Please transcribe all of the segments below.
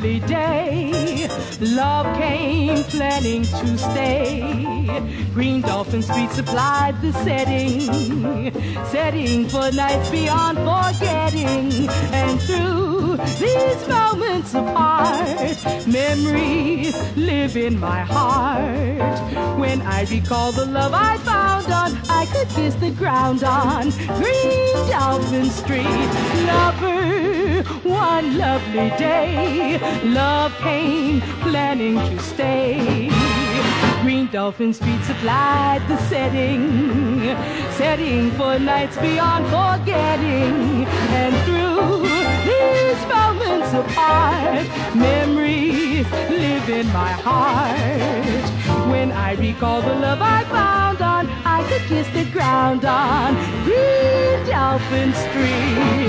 lovely day, love came planning to stay. Green Dolphin Street supplied the setting for nights beyond forgetting. And through these moments apart, memories live in my heart. When I recall the love I found on, I could kiss the ground on Green Dolphin Street. Lover, one lovely day, love came planning to stay. Green Dolphin Street supplied the setting for nights beyond forgetting. And through these moments apart, memories live in my heart. When I recall the love I found on, I could kiss the ground on Green Dolphin Street.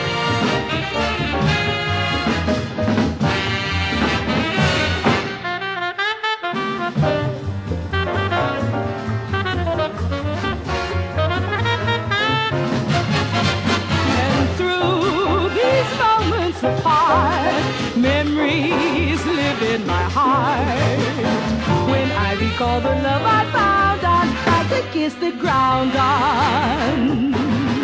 Apart, memories live in my heart. When I recall the love I found on, I could kiss the ground on